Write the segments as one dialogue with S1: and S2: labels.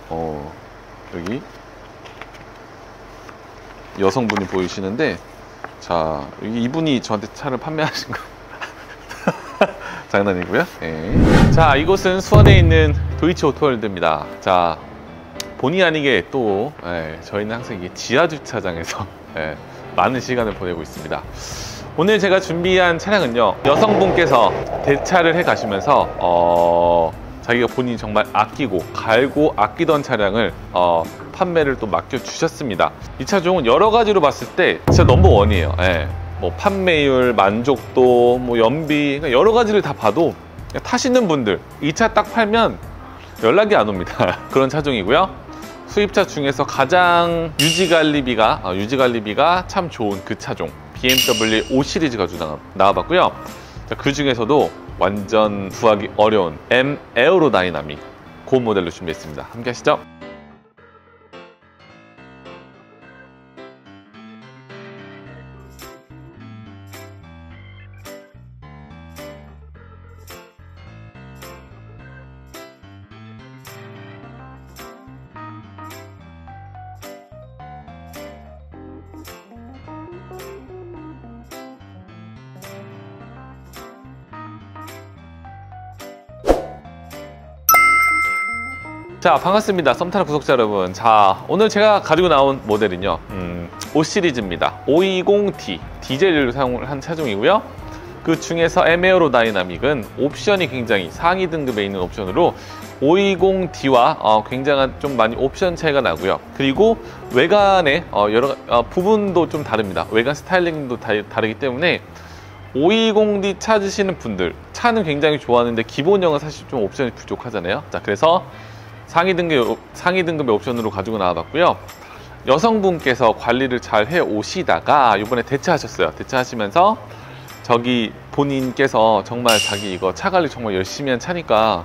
S1: 여기 여성분이 보이시는데, 자, 이분이 저한테 차를 판매하신 거 장난이고요. 네. 자, 이곳은 수원에 있는 도이치 오토월드입니다. 자, 본의 아니게 또 저희는 항상 이게 지하 주차장에서 많은 시간을 보내고 있습니다. 오늘 제가 준비한 차량은요, 여성분께서 대차를 해 가시면서 자기가 본인이 정말 아끼고 갈고 아끼던 차량을 판매를 또 맡겨 주셨습니다. 이 차종은 여러 가지로 봤을 때 진짜 넘버원이에요. 뭐 판매율, 만족도, 뭐 연비, 여러 가지를 다 봐도 타시는 분들 이 차 딱 팔면 연락이 안 옵니다. 그런 차종이고요. 수입차 중에서 가장 유지관리비가 참 좋은 그 차종, BMW 5 시리즈 가지고 나와봤고요. 그 중에서도 완전 구하기 어려운 M 에어로다이나믹, 그 모델로 준비했습니다. 함께 하시죠. 자, 반갑습니다. 썸타는 구독자 여러분. 자, 오늘 제가 가지고 나온 모델은요, 5 시리즈입니다. 520D 디젤을 사용을 한 차종이고요. 그 중에서 M 에어로다이나믹은 옵션이 굉장히 상위 등급에 있는 옵션으로 520D와 굉장한 좀 많이 옵션 차이가 나고요. 그리고 외관의 여러 부분도 좀 다릅니다. 외관 스타일링도 다르기 때문에 520D 찾으시는 분들, 차는 굉장히 좋아하는데 기본형은 사실 좀 옵션이 부족하잖아요. 자, 그래서 상위 등급의 옵션으로 가지고 나와봤고요. 여성분께서 관리를 잘 해 오시다가 이번에 대차하셨어요. 대차하시면서 저기 본인께서 정말 자기 이거 차 관리 정말 열심히 한 차니까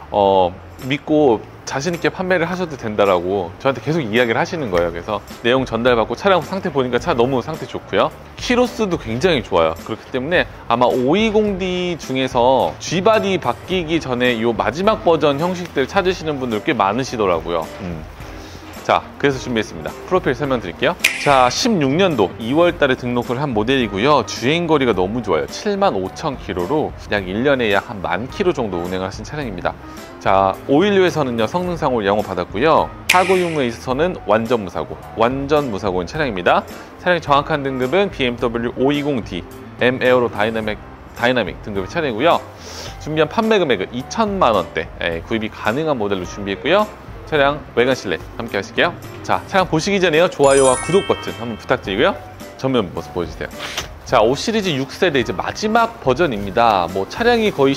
S1: 믿고 자신있게 판매를 하셔도 된다라고 저한테 계속 이야기를 하시는 거예요. 그래서 내용 전달받고 차량 상태 보니까 차 너무 상태 좋고요. 키로수도 굉장히 좋아요. 그렇기 때문에 아마 520D 중에서 G바디 바뀌기 전에 이 마지막 버전 형식들 찾으시는 분들 꽤 많으시더라고요. 자, 그래서 준비했습니다. 프로필 설명드릴게요. 자, 16년도 2월 달에 등록을 한 모델이고요. 주행거리가 너무 좋아요. 75,000km로 약 1년에 약 한 10,000km 정도 운행을 하신 차량입니다. 자, 516에서는요, 성능상으로 양호받았고요. 496에 있어서는 완전 무사고인 차량입니다. 차량의 정확한 등급은 BMW 520D M 에어로 다이나믹 등급의 차량이고요. 준비한 판매 금액은 2,000만 원대 구입이 가능한 모델로 준비했고요. 차량 외관 실내 함께 하실게요. 자, 차량 보시기 전에요, 좋아요와 구독 버튼 한번 부탁드리고요. 전면 모습 보여주세요. 자, 5 시리즈 6세대 이제 마지막 버전입니다. 뭐 차량이 거의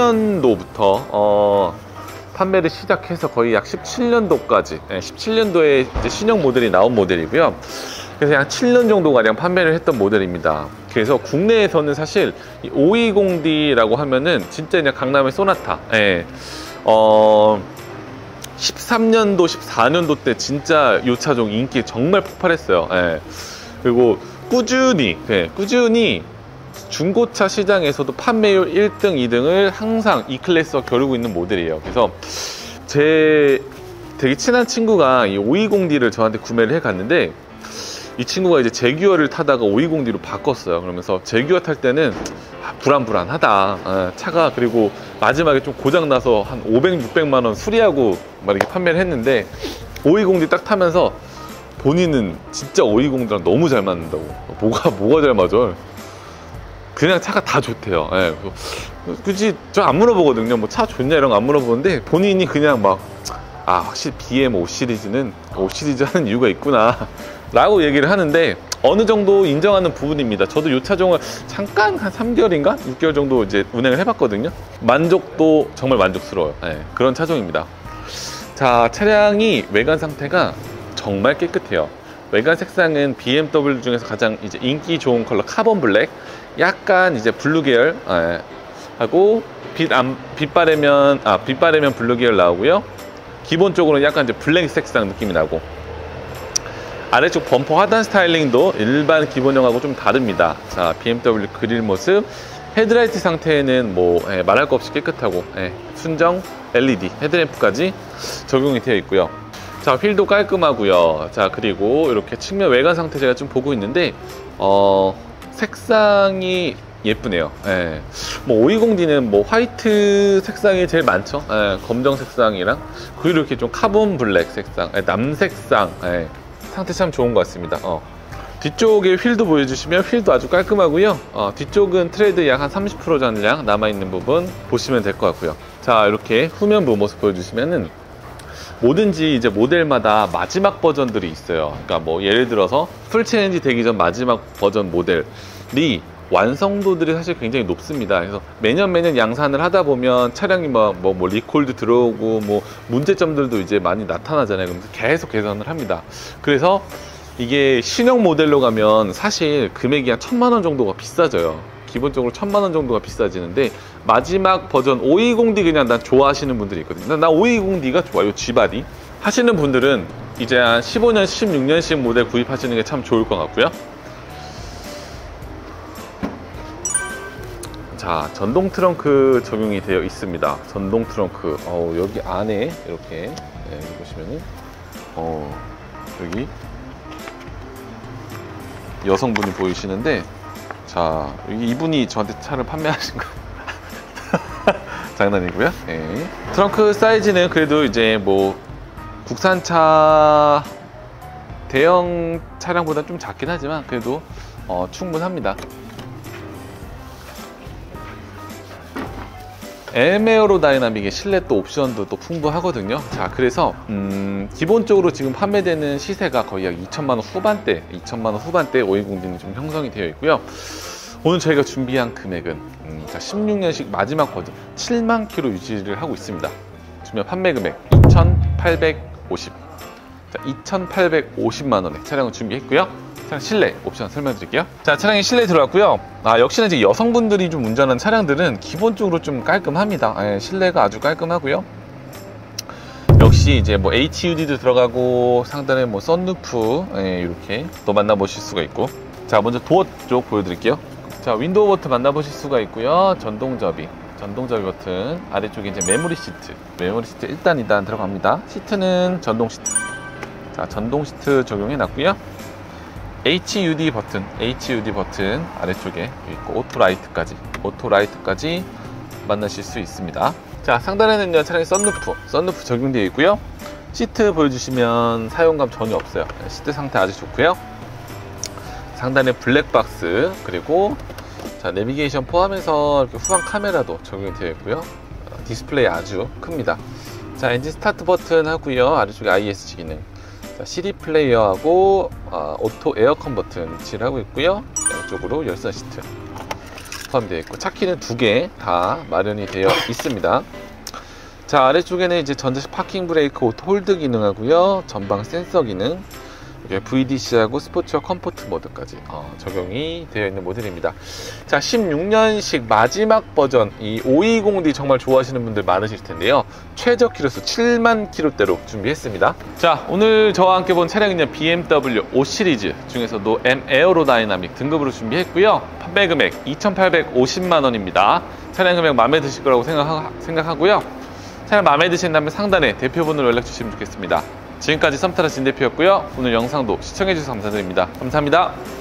S1: 10년도부터 판매를 시작해서 거의 약 17년도까지 17년도에 이제 신형 모델이 나온 모델이고요. 그래서 약 7년 정도 가량 판매를 했던 모델입니다. 그래서 국내에서는 사실 520D라고 하면은 진짜 그냥 강남의 소나타, 13년도, 14년도 때 진짜 이 차종 인기 정말 폭발했어요. 그리고 꾸준히 중고차 시장에서도 판매율 1등, 2등을 항상 이 클래스와 겨루고 있는 모델이에요. 그래서 제 되게 친한 친구가 이 520D를 저한테 구매를 해 갔는데, 이 친구가 이제 제규어를 타다가 520D로 바꿨어요. 그러면서 제규어 탈 때는 불안불안하다, 차가. 그리고 마지막에 좀 고장나서 한 500, 600만 원 수리하고 막 이렇게 판매를 했는데, 520D 딱 타면서 본인은 진짜 520D랑 너무 잘 맞는다고. 뭐가 잘 맞아? 그냥 차가 다 좋대요. 굳이 저 안 물어보거든요. 뭐 차 좋냐 이런 거 안 물어보는데, 본인이 그냥 막 확실히 BM 5 시리즈는 5 시리즈 하는 이유가 있구나 라고 얘기를 하는데, 어느 정도 인정하는 부분입니다. 저도 이 차종을 잠깐 한 3개월인가 6개월 정도 이제 운행을 해봤거든요. 만족도 정말 만족스러워요. 그런 차종입니다. 자, 차량이 외관 상태가 정말 깨끗해요. 외관 색상은 BMW 중에서 가장 이제 인기 좋은 컬러 카본 블랙, 약간 이제 블루 계열 하고 빛 바르면 블루 계열 나오고요. 기본적으로 약간 이제 블랙 색상 느낌이 나고, 아래쪽 범퍼 하단 스타일링도 일반 기본형하고 좀 다릅니다. 자, BMW 그릴 모습, 헤드라이트 상태는 뭐 말할 거 없이 깨끗하고 순정 LED 헤드램프까지 적용이 되어 있고요. 자, 휠도 깔끔하고요. 자, 그리고 이렇게 측면 외관 상태 제가 좀 보고 있는데 색상이 예쁘네요. 예. 뭐 520D는 뭐 화이트 색상이 제일 많죠. 예, 검정 색상이랑 그리고 이렇게 좀 카본 블랙 색상, 남색상, 상태 참 좋은 것 같습니다. 뒤쪽에 휠도 보여주시면 휠도 아주 깔끔하고요. 뒤쪽은 트레드 약 한 30% 전량 남아있는 부분 보시면 될 것 같고요. 자, 이렇게 후면부 모습 보여주시면은 뭐든지 이제 모델마다 마지막 버전들이 있어요. 그러니까 뭐 예를 들어서 풀 체인지 되기 전 마지막 버전 모델이 완성도들이 사실 굉장히 높습니다. 그래서 매년 양산을 하다 보면 차량이 뭐 리콜도 들어오고 뭐 문제점들도 이제 많이 나타나잖아요. 그래서 계속 개선을 합니다. 그래서 이게 신형 모델로 가면 사실 금액이 한 1000만 원 정도가 비싸져요. 기본적으로 1000만 원 정도가 비싸지는데 마지막 버전 520D 그냥 난 좋아하시는 분들이 있거든요. 나 520D가 좋아요. G바디 하시는 분들은 이제 한 15년, 16년식 모델 구입하시는 게 참 좋을 것 같고요. 자, 전동 트렁크 적용이 되어 있습니다. 전동 트렁크. 여기 안에 이렇게 여기 보시면은 여기 여성분이 보이시는데, 자, 이분이 저한테 차를 판매하신 거 장난이고요. 네. 트렁크 사이즈는 그래도 이제 뭐 국산차 대형 차량보다 좀 작긴 하지만 그래도 충분합니다. 에어로다이나믹의 실내 또 옵션도 또 풍부하거든요. 자, 그래서 기본적으로 지금 판매되는 시세가 거의 약 2천만원 후반대 520D는 좀 형성이 되어 있고요. 오늘 저희가 준비한 금액은 16년식 마지막 버전 7만 킬로 유지를 하고 있습니다. 준비한 판매 금액 2,850, 2,850만 원에 차량을 준비했고요. 차량 실내 옵션 설명드릴게요. 자, 차량이 실내에 들어왔고요. 역시나 이제 여성분들이 좀 운전하는 차량들은 기본적으로 좀 깔끔합니다. 실내가 아주 깔끔하고요. 역시 이제 뭐 HUD도 들어가고 상단에 뭐 썬루프 이렇게 또 만나보실 수가 있고. 자, 먼저 도어 쪽 보여드릴게요. 자, 윈도우 버튼 만나보실 수가 있고요. 전동접이 버튼, 아래쪽에 이제 메모리 시트 1단 2단 들어갑니다. 시트는 전동 시트. 자, 전동 시트 적용해 놨고요. HUD 버튼 아래쪽에 있고 오토 라이트까지 만나실 수 있습니다. 자, 상단에는요 차량의 썬루프 적용되어 있고요. 시트 보여주시면 사용감 전혀 없어요. 시트 상태 아주 좋고요. 상단에 블랙박스, 그리고 자, 내비게이션 포함해서 이렇게 후방 카메라도 적용이 되어 있고요. 디스플레이 아주 큽니다. 자, 엔진 스타트 버튼 하고요. 아래쪽에 ISG 기능, 자, CD 플레이어하고 오토 에어컨 버튼 위치를 하고 있고요. 양쪽으로 열선 시트 포함되어 있고, 차키는 2개 다 마련이 되어 있습니다. 자, 아래쪽에는 이제 전자식 파킹 브레이크, 오토 홀드 기능하고요. 전방 센서 기능, VDC하고 스포츠와 컴포트 모드까지 적용이 되어 있는 모델입니다. 자, 16년식 마지막 버전 이 520D 정말 좋아하시는 분들 많으실 텐데요. 최저 키로수 7만 킬로대로 준비했습니다. 자, 오늘 저와 함께 본 차량은요 BMW 5 시리즈 중에서도 M 에어로다이나믹 등급으로 준비했고요. 판매 금액 2,850만 원입니다. 차량 금액 마음에 드실 거라고 생각하고요. 차량 마음에 드신다면 상단에 대표번호로 연락 주시면 좋겠습니다. 지금까지 썸타라 진 대표였고요. 오늘 영상도 시청해주셔서 감사드립니다. 감사합니다.